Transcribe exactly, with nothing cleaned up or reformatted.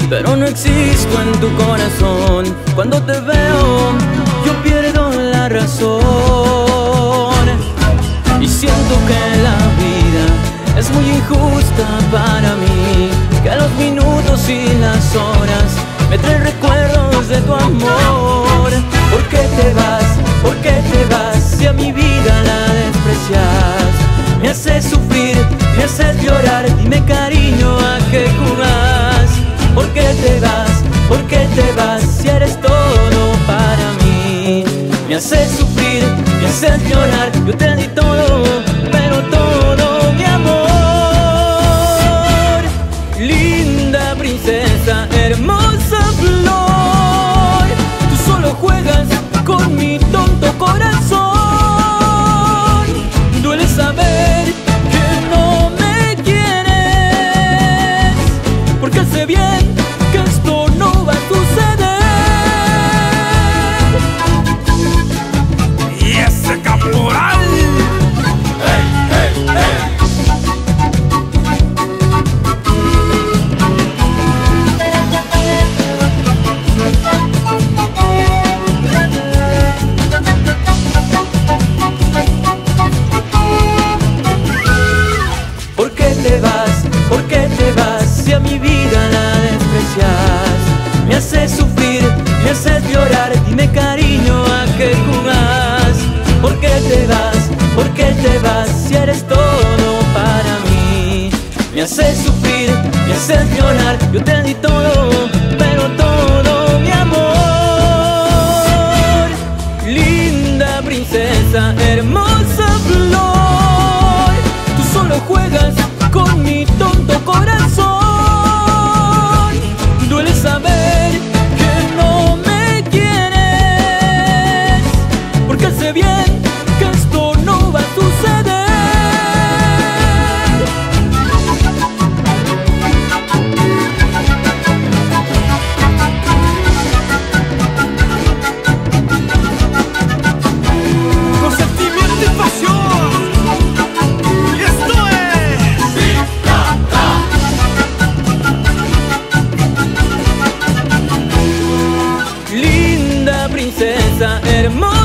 pero no existo en tu corazón. Cuando te veo, yo pierdo la razón y siento que la vida es muy injusta para mí, que los minutos y las horas me traen recuerdos de tu amor. ¿Por qué te vas? ¿Por qué te vas? Si a mi vida la desprecias, me haces sufrir, me haces llorar. Dime, cariño, ¿a qué jugas? ¿Por qué te vas? ¿Por qué te vas? Si eres todo para mí. Me haces sufrir, me haces llorar. Yo te di todo, pero todo, mi amor. Linda princesa, hermosa flor, tú solo juegas con mi tonto corazón. Duele saber que no me quieres, porque sé bien que esto no va a suceder. Y ese caporal, hey, hey, hey. ¿Por qué te vas? ¿Por qué te vas? Si a mi vida la desprecias, me haces sufrir, me haces llorar. Dime, cariño, ¿a qué jugas? ¿Por qué te vas? ¿Por qué te vas? Si eres todo para mí. Me haces sufrir, me haces llorar. Yo te di todo, pero todo, mi amor. Linda princesa, hermosa flor, tú solo juegas con mi tonto corazón. Duele saber que no me quieres, porque sé bien que esto no va a suceder. Con sentimiento y pasión, y esto es Linda princesa, hermosa